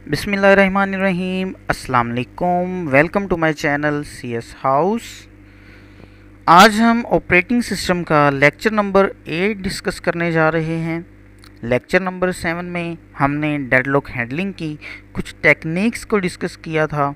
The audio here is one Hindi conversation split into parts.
बिस्मिल्लाहिर्रहमानिर्रहीम। अस्सलाम वालेकुम। Welcome to my channel CS house. आज हम ऑपरेटिंग सिस्टम का लेक्चर नंबर 8 डिस्कस करने जा रहे हैं। लेक्चर नंबर 7 में हमने डेडलॉक हैंडलिंग की कुछ टेक्निक्स को डिस्कस किया था।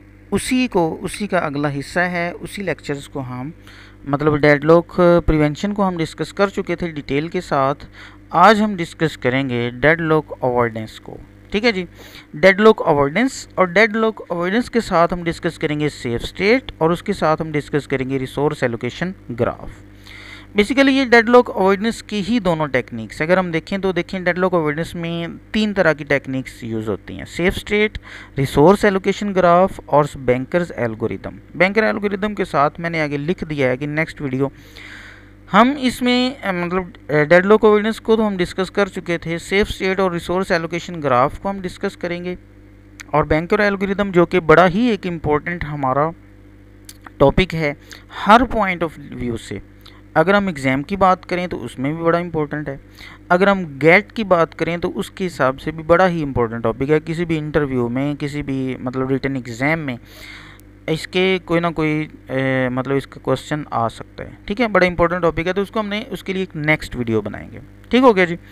उसी का अगला हिस्सा है। उसी लेक्चर्स को हम डेडलॉक प्रिवेंशन को हम डिस्कस कर चुके थे डिटेल के साथ। आज हम डिस्कस करेंगे डेडलॉक अवॉइडेंस को। ठीक है जी। डेडलॉक अवॉइडेंस के साथ हम डिस्कस करेंगे सेफ स्टेट और उसके साथ हम डिस्कस करेंगे रिसोर्स एलोकेशन ग्राफ। बेसिकली ये डेडलॉक अवॉइडेंस की ही दोनों टेक्निक्स, अगर हम देखें तो डेडलॉक अवॉइडेंस में 3 तरह की टेक्निक्स यूज़ होती हैं: safe state, resource allocation graph और बैंकर्स एल्गोरिदम। बैंकर एल्गोरिदम के साथ मैंने आगे लिख दिया है कि नेक्स्ट वीडियो हम इसमें डेडलॉक अवॉइडेंस को तो हम डिस्कस कर चुके थे, सेफ स्टेट और रिसोर्स एलोकेशन ग्राफ को हम डिस्कस करेंगे, और बैंकर एल्गोरिदम जो कि बड़ा ही एक इम्पोर्टेंट हमारा टॉपिक है हर पॉइंट ऑफ व्यू से। अगर हम एग्ज़ाम की बात करें तो उसमें भी बड़ा इंपॉर्टेंट है, अगर हम गेट की बात करें तो उसके हिसाब से भी बड़ा ही इंपॉर्टेंट टॉपिक है। किसी भी इंटरव्यू में, किसी भी रिटन एग्ज़ाम में इसके कोई ना कोई इसका क्वेश्चन आ सकता है। ठीक है, बड़ा इंपॉर्टेंट टॉपिक है, तो उसके लिए एक नेक्स्ट वीडियो बनाएंगे। ठीक हो गया जी।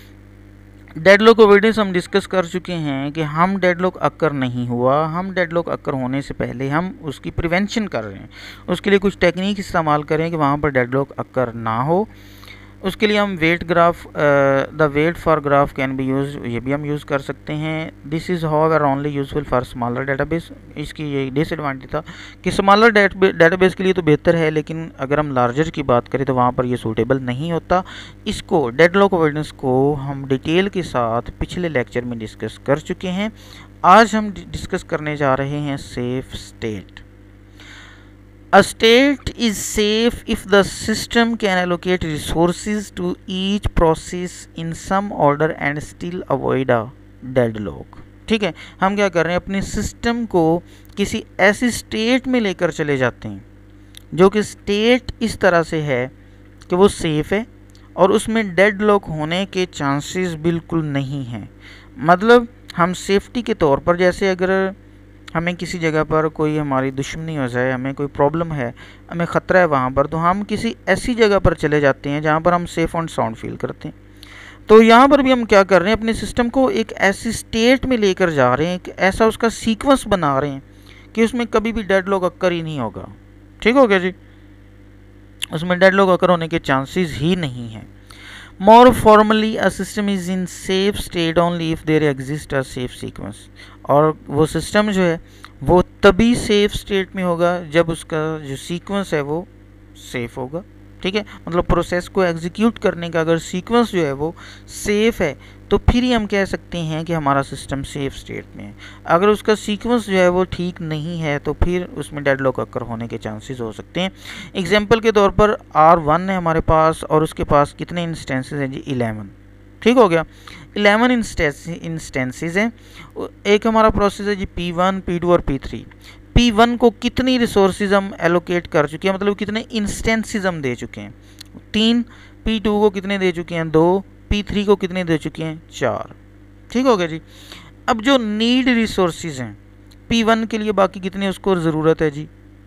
डेडलॉक अवॉइडेंस हम डिस्कस कर चुके हैं कि हम डेडलॉक अक्कर नहीं हुआ, हम डेडलॉक अक्कर होने से पहले हम उसकी प्रिवेंशन कर रहे हैं। उसके लिए कुछ टेक्निक इस्तेमाल करें कि वहाँ पर डेडलॉक अक्कर ना हो। उसके लिए हम wait graph, the wait for graph can be use, ये भी हम यूज़ कर सकते हैं। This is however only useful for smaller database. इसकी ये डिसएडवांटेज था कि स्मॉलर डेटाबेस के लिए तो बेहतर है, लेकिन अगर हम लार्जर की बात करें तो वहाँ पर ये सूटेबल नहीं होता। इसको डेडलॉक अवॉइडेंस को हम डिटेल के साथ पिछले लेक्चर में डिस्कस कर चुके हैं। आज हम डिस्कस करने जा रहे हैं safe state. A state is safe if the system can allocate resources to each process in some order and still avoid a deadlock। ठीक है, हम क्या कर रहे हैं, अपने सिस्टम को किसी ऐसी स्टेट में लेकर चले जाते हैं जो कि स्टेट इस तरह से है कि वो सेफ़ है और उसमें डेडलॉक होने के चांसेस बिल्कुल नहीं हैं। हम सेफ्टी के तौर पर, जैसे अगर हमें किसी जगह पर कोई हमारी दुश्मनी हो जाए, हमें कोई प्रॉब्लम है, हमें ख़तरा है वहाँ पर, तो हम किसी ऐसी जगह पर चले जाते हैं जहाँ पर हम सेफ़ एंड साउंड फील करते हैं। तो यहाँ पर भी हम क्या कर रहे हैं, अपने सिस्टम को एक ऐसी स्टेट में लेकर जा रहे हैं, एक ऐसा उसका सीक्वेंस बना रहे हैं कि उसमें कभी भी डेडलॉक अक्कर ही नहीं होगा। ठीक हो गया जी, उसमें डेडलॉक अक्कर होने के चांसेस ही नहीं हैं। More formally, a system is in safe state only if there exists a safe sequence। और वो सिस्टम जो है वो तभी सेफ स्टेट में होगा जब उसका जो सीक्वेंस है वो सेफ होगा। ठीक है, प्रोसेस को एग्जीक्यूट करने का अगर सीक्वेंस जो है वो सेफ है तो फिर ही हम कह सकते हैं कि हमारा सिस्टम सेफ स्टेट में है। अगर उसका सीक्वेंस जो है वो ठीक नहीं है तो फिर उसमें डेडलॉक अक्कर होने के चांसेस हो सकते हैं। एग्जांपल के तौर पर R1 है हमारे पास और उसके पास कितने इंस्टेंसेस हैं जी, 11। ठीक हो गया, 11 इंस्टेंसेस हैं। एक हमारा प्रोसेस है जी P1, P2 और P3। P1 को कितनी रिसोर्सेज हम एलोकेट कर चुके हैं, कितने इंस्टेंसेस हम दे चुके हैं, 3। P2 को कितने दे चुके हैं, 2। P3 को कितने दे चुके हैं, 4। ठीक हो गया जी। अब जो नीड रिसोर्सेज हैं P1 के लिए, बाकी कितने उसको ज़रूरत है जी,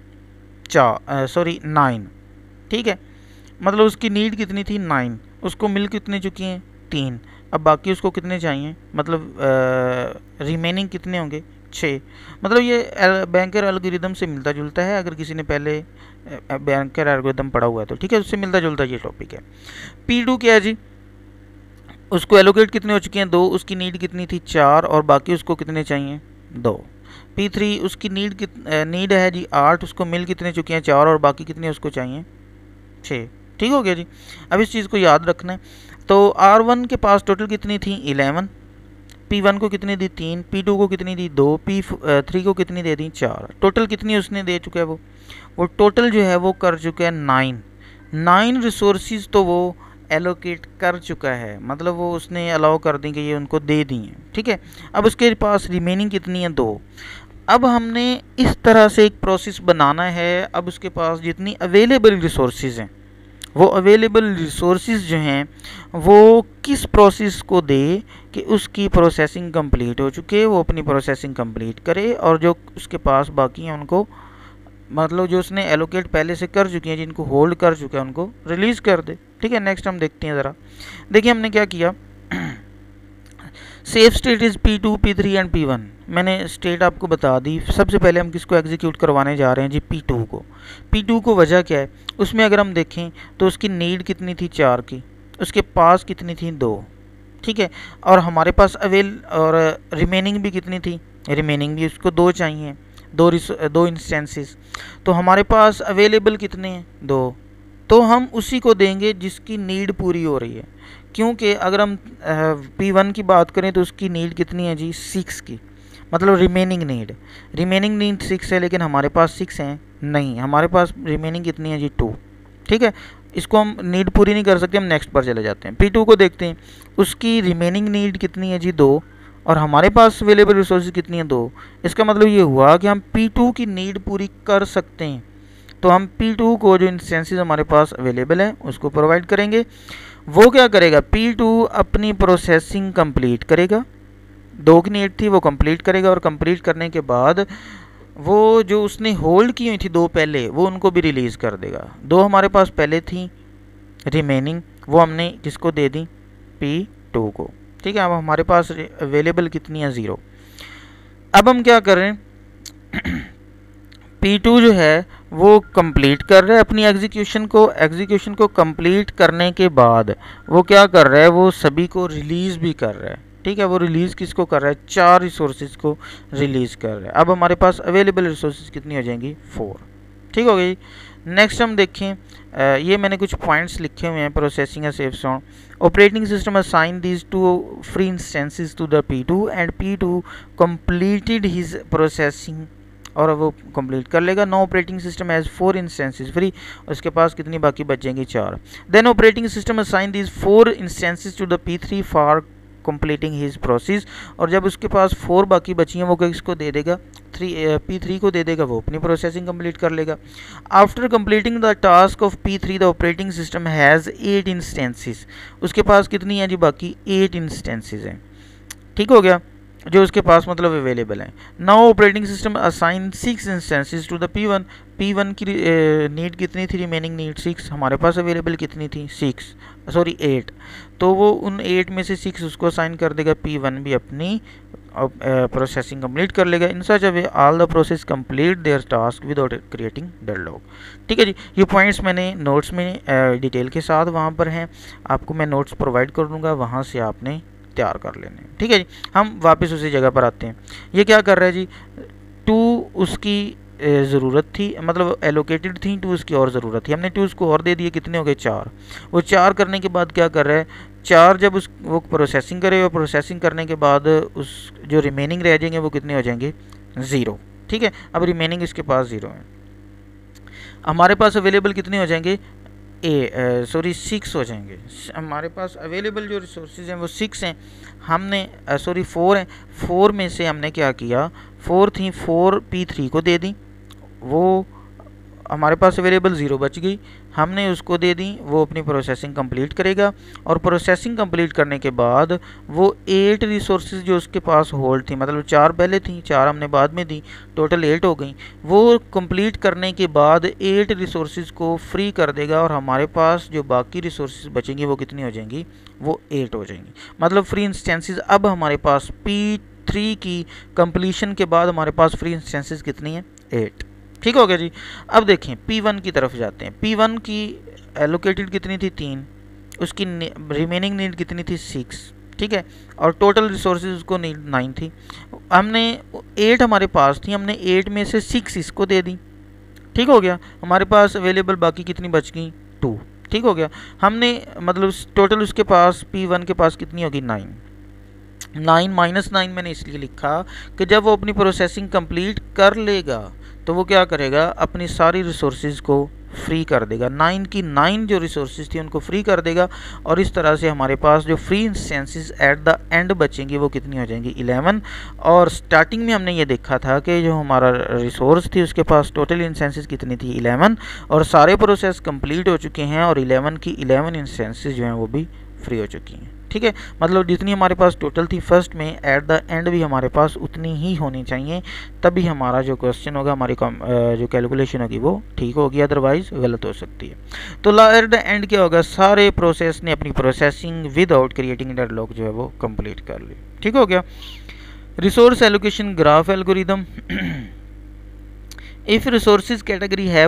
9। ठीक है, उसकी नीड कितनी थी, 9। उसको मिल कितने चुकी हैं, 3। अब बाकी उसको कितने चाहिए, रिमेनिंग कितने होंगे, 6। ये बैंकर एल्गोरिदम से मिलता जुलता है, अगर किसी ने पहले बैंकर एल्गोरिदम पढ़ा हुआ है तो। ठीक है, उससे मिलता जुलता ये टॉपिक है। P2 क्या है जी, उसको एलोकेट कितने हो चुके हैं, 2। उसकी नीड कितनी थी, 4, और बाकी उसको कितने चाहिए, 2। P3 उसकी नीड है जी 8, उसको मिल कितने चुके हैं, 4, और बाकी कितने उसको चाहिए, 6। ठीक हो गया जी। अब इस चीज़ को याद रखना है। तो R1 के पास टोटल कितनी थी, 11। P1 को कितनी दी, 3। P2 को कितनी दी, 2। P3 को कितनी दे दी, 4। टोटल कितनी उसने दे चुका है, वो टोटल जो है वो कर चुका है 9 रिसोर्सेज तो वो एलोकेट कर चुका है, वो उसने अलाउ कर दी कि ये उनको दे दी हैं। ठीक है, अब उसके पास रिमेनिंग कितनी है, 2। अब हमने इस तरह से एक प्रोसेस बनाना है। अब उसके पास जितनी अवेलेबल रिसोर्सेज हैं वो अवेलेबल रिसोर्सेज जो हैं वो किस प्रोसेस को दे कि उसकी प्रोसेसिंग कंप्लीट हो चुके, वो अपनी प्रोसेसिंग कंप्लीट करे और जो उसके पास बाकी हैं उनको, मतलब जो उसने एलोकेट पहले से कर चुके हैं, जिनको होल्ड कर चुके हैं, उनको रिलीज़ कर दे। ठीक है, नेक्स्ट हम देखते हैं ज़रा। देखिए हमने क्या किया, safe state is P2, P3 and P1। मैंने स्टेट आपको बता दी। सबसे पहले हम किसको एग्जीक्यूट करवाने जा रहे हैं जी, P2 को। P2 को वजह क्या है, उसमें अगर हम देखें तो उसकी नीड कितनी थी 4 की, उसके पास कितनी थी 2। ठीक है, और हमारे पास और रिमेनिंग भी कितनी थी, रिमेनिंग भी उसको 2 चाहिए, 2 इंस्टेंसेस। तो हमारे पास अवेलेबल कितने हैं, 2। तो हम उसी को देंगे जिसकी नीड पूरी हो रही है, क्योंकि अगर हम P1 की बात करें तो उसकी नीड कितनी है जी, 6 की, मतलब रिमेनिंग नीड 6 है, लेकिन हमारे पास 6 हैं नहीं, हमारे पास रिमेनिंग कितनी है जी, 2। ठीक है, इसको हम नीड पूरी नहीं कर सकते, हम नेक्स्ट पर चले जाते हैं। P2 को देखते हैं, उसकी रिमेनिंग नीड कितनी है जी, 2, और हमारे पास अवेलेबल रिसोर्सेज कितनी है, 2। इसका मतलब ये हुआ कि हम P2 की नीड पूरी कर सकते हैं। तो हम P2 को जो इंस्टेंसेस हमारे पास अवेलेबल है उसको प्रोवाइड करेंगे। वो क्या करेगा, P2 अपनी प्रोसेसिंग कंप्लीट करेगा, 2 की नीड थी वो कंप्लीट करेगा, और कंप्लीट करने के बाद वो जो उसने होल्ड की हुई थी 2 पहले, वो उनको भी रिलीज़ कर देगा। 2 हमारे पास पहले थी रिमेनिंग, वो हमने किसको दे दी, P2 को। ठीक है, अब हमारे पास अवेलेबल कितनी है, 0। अब हम क्या कर रहे हैं, P2 जो है वो कंप्लीट कर रहा है अपनी एग्जीक्यूशन को कंप्लीट करने के बाद वो क्या कर रहा है, वो सभी को रिलीज़ भी कर रहा है। ठीक है, वो रिलीज़ किसको कर रहा है, 4 रिसोर्सेज को रिलीज़ कर रहा है। अब हमारे पास अवेलेबल रिसोर्सेज कितनी हो जाएंगी, 4। ठीक हो गई। नेक्स्ट हम देखें, ये मैंने कुछ पॉइंट्स लिखे हुए हैं, processing safe sound. Operating system assign these 2 free instances to the P2 and P2 completed his processing, और वो कंप्लीट कर लेगा। No operating system has 4 instances free, उसके पास कितनी बाकी बचेंगी, 4। Then operating system assign these 4 instances to the P3 for completing his process, और जब उसके पास 4 बाकी बची हैं वो किसको दे देगा, P3 को दे देगा, वो अपनी प्रोसेसिंग कंप्लीट कर लेगा। After completing the task of P3 the operating system has 8 instances, उसके पास कितनी है जी, बाकी 8 इंस्टेंसेस हैं। ठीक हो गया, जो उसके पास मतलब अवेलेबल है। Now operating system assign 6 instances to the P1। P1 की नीड कितनी थी, रिमेनिंग नीड 6, हमारे पास अवेलेबल कितनी थी, 8। तो वो उन 8 में से 6 उसको असाइन कर देगा, P1 भी अपनी प्रोसेसिंग कंप्लीट कर लेगा। In such a way all the process complete their task without creating deadlock. ठीक है जी, ये पॉइंट्स मैंने नोट्स में डिटेल के साथ वहाँ पर हैं, आपको मैं नोट्स प्रोवाइड कर दूँगा, वहाँ से आपने तैयार कर लेने। ठीक है जी, हम वापस उसी जगह पर आते हैं। ये क्या कर रहा है जी, 2 उसकी ज़रूरत थी, मतलब एलोकेटेड थी 2 उसकी और ज़रूरत थी, हमने 2 उसको और दे दिए, कितने हो गए, 4। वो 4 करने के बाद क्या कर रहा है, 4 जब वो प्रोसेसिंग करेगा, प्रोसेसिंग करने के बाद उस जो रिमेनिंग रह जाएंगे वो कितने हो जाएंगे, 0। ठीक है, अब रिमेनिंग इसके पास 0 है, हमारे पास अवेलेबल कितने हो जाएंगे, 6 हो जाएंगे। हमारे पास अवेलेबल जो रिसोर्सेज हैं वो 6 हैं, हमने 4 हैं। 4 में से हमने क्या किया, 4 थी, 4 P3 को दे दी, वो हमारे पास अवेलेबल 0 बच गई, हमने उसको दे दी, वो अपनी प्रोसेसिंग कंप्लीट करेगा, और प्रोसेसिंग कंप्लीट करने के बाद वो 8 रिसोर्सेज जो उसके पास होल्ड थी, मतलब 4 पहले थी, 4 हमने बाद में दी, टोटल 8 हो गई। वो कंप्लीट करने के बाद 8 रिसोर्सेज को फ्री कर देगा, और हमारे पास जो बाकी रिसोर्सेज बचेंगी वो कितनी हो जाएंगी, वो 8 हो जाएंगी। मतलब फ्री इंस्टेंसेस अब हमारे पास P3 की कंप्लीशन के बाद हमारे पास फ्री इंस्टेंसेस कितनी है, 8। ठीक हो गया जी। अब देखें P1 की तरफ जाते हैं। P1 की एलोकेटेड कितनी थी, 3, उसकी रिमेनिंग नीड कितनी थी, 6। ठीक है, और टोटल रिसोर्सेज उसको नीड 9 थी, हमने 8 हमारे पास थी, हमने 8 में से 6 इसको दे दी। ठीक हो गया, हमारे पास अवेलेबल बाकी कितनी बच गई, 2। ठीक हो गया, हमने मतलब टोटल उसके पास P1 के पास कितनी होगी, 9 -9 मैंने इसलिए लिखा कि जब वो अपनी प्रोसेसिंग कंप्लीट कर लेगा तो वो क्या करेगा, अपनी सारी रिसोर्सेज को फ्री कर देगा। 9 की 9 जो रिसोर्सेज थी उनको फ्री कर देगा, और इस तरह से हमारे पास जो free instances at the end बचेंगी वो कितनी हो जाएंगी, 11। और स्टार्टिंग में हमने ये देखा था कि जो हमारा रिसोर्स थी उसके पास टोटल इंस्टेंसेस कितनी थी, 11, और सारे प्रोसेस कंप्लीट हो चुके हैं और 11 की 11 इंस्टेंसेस जो हैं वो भी फ्री हो चुकी हैं। ठीक है, मतलब जितनी हमारे पास टोटल थी फर्स्ट में, एट द एंड भी हमारे पास उतनी ही होनी चाहिए, तभी हमारा जो क्वेश्चन होगा, हमारी जो कैलकुलेशन होगी वो ठीक होगी, अदरवाइज गलत हो सकती है। तो एट द एंड क्या होगा, सारे प्रोसेस ने अपनी प्रोसेसिंग विदाउट क्रिएटिंग डेडलॉक जो है वो कंप्लीट कर ली। ठीक हो गया। Resource allocation graph algorithm. If resources category have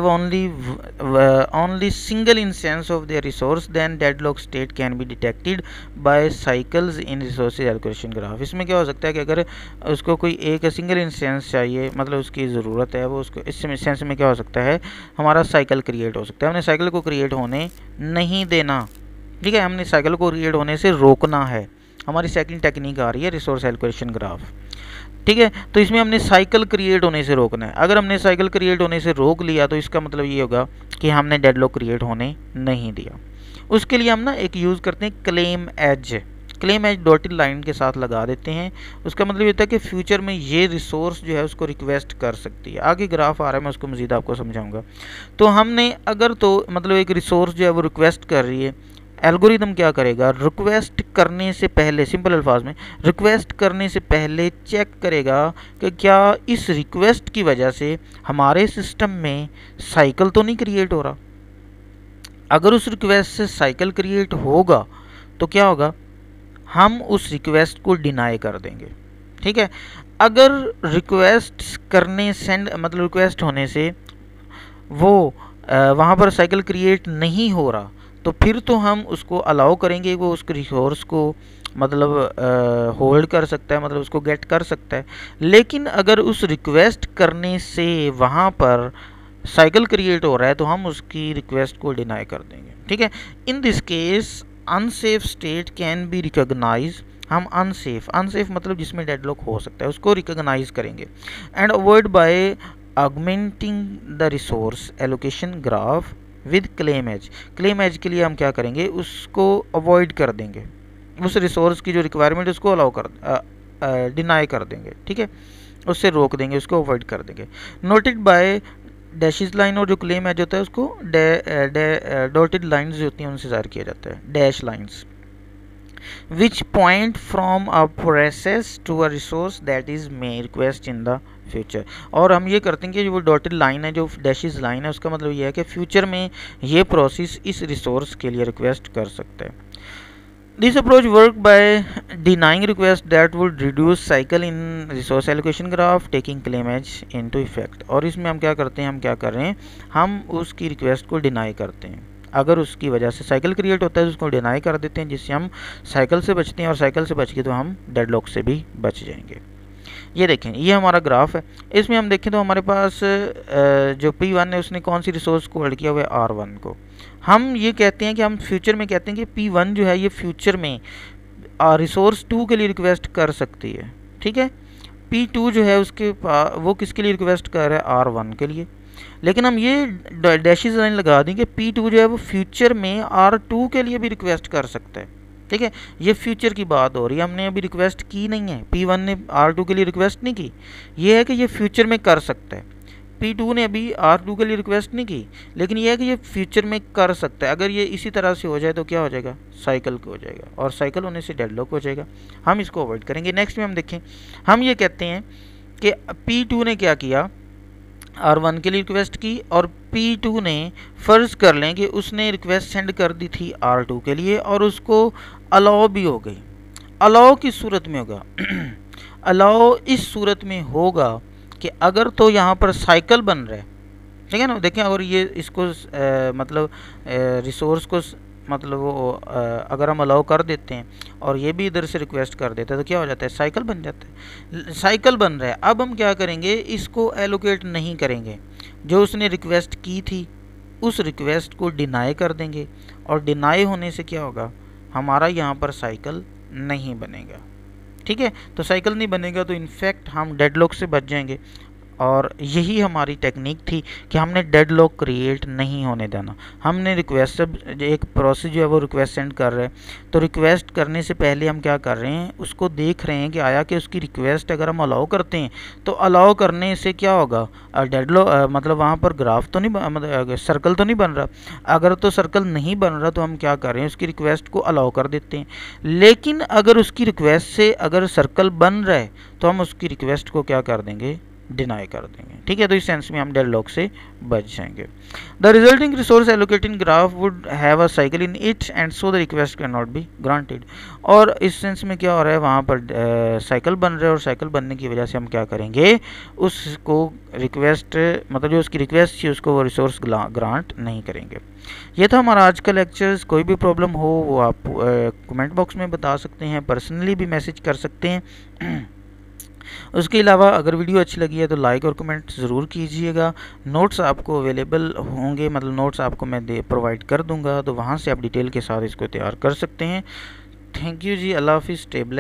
only single instance of their resource, then deadlock state can be detected by cycles in resources allocation graph। इसमें क्या हो सकता है कि अगर उसको कोई एक सिंगल इंस्टेंस चाहिए, मतलब उसकी ज़रूरत है, वो उसको इस इंस्टेंस में क्या हो सकता है, हमारा साइकिल क्रिएट हो सकता है। हमने साइकिल को क्रिएट होने नहीं देना, ठीक है, हमने साइकिल को क्रिएट होने से रोकना है। हमारी सेकंड टेक्निक आ रही है रिसोर्स एलोकेशन ग्राफ। ठीक है, तो इसमें हमने साइकिल क्रिएट होने से रोकना है। अगर हमने साइकिल क्रिएट होने से रोक लिया तो इसका मतलब ये होगा कि हमने डेडलॉक क्रिएट होने नहीं दिया। उसके लिए हम ना एक यूज़ करते हैं claim edge. Claim edge dotted line के साथ लगा देते हैं। उसका मतलब ये होता है कि फ्यूचर में ये रिसोर्स जो है उसको रिक्वेस्ट कर सकती है। आगे ग्राफ आ रहा है, मैं उसको मज़ीद आपको समझाऊंगा। तो हमने अगर तो मतलब एक रिसोर्स जो है वो रिक्वेस्ट कर रही है, एल्गोरिदम क्या करेगा, रिक्वेस्ट करने से पहले, सिंपल अल्फाज में, रिक्वेस्ट करने से पहले चेक करेगा कि क्या इस रिक्वेस्ट की वजह से हमारे सिस्टम में साइकिल तो नहीं क्रिएट हो रहा। अगर उस रिक्वेस्ट से साइकिल क्रिएट होगा तो क्या होगा, हम उस रिक्वेस्ट को डिनाई कर देंगे। ठीक है, अगर रिक्वेस्ट करने सेंड मतलब रिक्वेस्ट होने से वो वहाँ पर साइकिल क्रिएट नहीं हो रहा, तो फिर तो हम उसको अलाउ करेंगे, वो उस रिसोर्स को मतलब होल्ड कर सकता है, मतलब उसको गेट कर सकता है। लेकिन अगर उस रिक्वेस्ट करने से वहाँ पर साइकिल क्रिएट हो रहा है तो हम उसकी रिक्वेस्ट को डिनाई कर देंगे। ठीक है, in this case unsafe state can be recognise. हम अनसेफ मतलब जिसमें डेडलॉक हो सकता है उसको रिकॉग्नाइज करेंगे and avoid by augmenting the resource allocation graph with claim edge. Claim edge के लिए हम क्या करेंगे, उसको अवॉइड कर देंगे, उस रिसोर्स की जो रिक्वायरमेंट उसको अलाउ कर डिनाई कर देंगे। ठीक है, उससे रोक देंगे, उसको अवॉइड कर देंगे। नोटेड बाय डैशेज लाइन, और जो क्लेम एज होता है उसको डॉटेड लाइन्स जो होती हैं उनसे ज़ाहिर किया जाता है, dash lines, which point from a process to a resource that is may request in the future। और हम ये करते हैं कि जो वो डॉटेड लाइन है, जो डैशेज लाइन है, उसका मतलब ये है कि फ्यूचर में ये प्रोसेस इस रिसोर्स के लिए रिक्वेस्ट कर सकता है। This approach work by denying request that would reduce cycle in resource allocation graph taking claim edge into effect. और इसमें हम क्या करते हैं, हम क्या कर रहे हैं, हम उसकी रिक्वेस्ट को डिनाई करते हैं। अगर उसकी वजह से साइकिल क्रिएट होता है तो उसको डिनाई कर देते हैं, जिससे हम साइकिल से बचते हैं, और साइकिल से बच के तो हम डेडलॉक से भी बच जाएंगे। ये देखें, ये हमारा ग्राफ है। इसमें हम देखें तो हमारे पास जो P1 है उसने कौन सी रिसोर्स को होल्ड किया हुआ है, R1 को। हम ये कहते हैं कि हम फ्यूचर में कहते हैं कि P1 जो है ये फ्यूचर में रिसोर्स 2 के लिए रिक्वेस्ट कर सकती है। ठीक है, P2 जो है उसके वो किसके लिए रिक्वेस्ट कर रहा है, R1 के लिए। लेकिन हम ये डैशेज लाइन लगा देंगे, P2 जो है वो फ्यूचर में R2 के लिए भी रिक्वेस्ट कर सकता है। ठीक है, ये फ्यूचर की बात हो रही है, हमने अभी रिक्वेस्ट की नहीं है, P1 ने R2 के लिए रिक्वेस्ट नहीं की। ये है कि ये फ्यूचर में कर सकता है। P2 ने अभी R2 के लिए रिक्वेस्ट नहीं की, लेकिन ये है कि ये फ्यूचर में कर सकता है। अगर ये इसी तरह से हो जाए तो क्या हो जाएगा, साइकिल हो जाएगा, और साइकिल होने से डेडलॉक हो जाएगा। हम इसको अवॉइड करेंगे। नेक्स्ट में हम देखें, हम ये कहते हैं कि P2 ने क्या किया, R1 के लिए रिक्वेस्ट की, और P2 ने फ़र्ज़ कर लें कि उसने रिक्वेस्ट सेंड कर दी थी R2 के लिए और उसको अलाउ भी हो गई। अलाउ किस सूरत में होगा अलाउ इस सूरत में होगा कि अगर तो यहाँ पर साइकिल बन रहा है, ठीक है ना। देखें, अगर ये इसको मतलब रिसोर्स को मतलब वो अगर हम अलाउ कर देते हैं और ये भी इधर से रिक्वेस्ट कर देते हैं तो क्या हो जाता है, साइकिल बन जाता है। साइकिल बन रहा है। अब हम क्या करेंगे, इसको एलोकेट नहीं करेंगे, जो उसने रिक्वेस्ट की थी उस रिक्वेस्ट को डिनाई कर देंगे, और डिनाई होने से क्या होगा, हमारा यहाँ पर साइकिल नहीं बनेगा। ठीक है, तो साइकिल नहीं बनेगा तो इनफैक्ट हम डेडलॉक से बच जाएंगे। और यही हमारी टेक्निक थी कि हमने डेडलॉक क्रिएट नहीं होने देना। हमने रिक्वेस्ट, एक प्रोसेस जो है वो रिक्वेस्ट सेंड कर रहे हैं, तो रिक्वेस्ट करने से पहले हम क्या कर रहे हैं, उसको देख रहे हैं कि आया कि उसकी रिक्वेस्ट अगर हम अलाउ करते हैं तो अलाउ करने से क्या होगा, डेडलॉक मतलब वहाँ पर ग्राफ तो नहीं, मतलब सर्कल तो नहीं बन रहा। अगर तो सर्कल नहीं बन रहा तो हम क्या कर रहे हैं, उसकी रिक्वेस्ट को अलाउ कर देते हैं। लेकिन अगर उसकी रिक्वेस्ट से अगर सर्कल बन रहा है तो हम उसकी रिक्वेस्ट को क्या कर देंगे, डिनाई कर देंगे। ठीक है, तो इस सेंस में हम डेडलॉक से बच जाएंगे। The resulting resource allocating graph would have a cycle in it and so the request can not be granted. और इस सेंस में क्या हो रहा है, वहाँ पर साइकिल बन रहा है और साइकिल बनने की वजह से हम क्या करेंगे, उसको रिक्वेस्ट, मतलब जो उसकी रिक्वेस्ट थी उसको वो रिसोर्स ग्रांट नहीं करेंगे। ये था हमारा आज का लेक्चर्स। कोई भी प्रॉब्लम हो वो आप कमेंट बॉक्स में बता सकते हैं, पर्सनली भी मैसेज कर सकते हैं। उसके अलावा अगर वीडियो अच्छी लगी है तो लाइक और कमेंट ज़रूर कीजिएगा। नोट्स आपको अवेलेबल होंगे, मतलब नोट्स आपको मैं प्रोवाइड कर दूंगा, तो वहाँ से आप डिटेल के साथ इसको तैयार कर सकते हैं। थैंक यू जी, अल्लाह हाफिज़, स्टे ब्लेस्ड।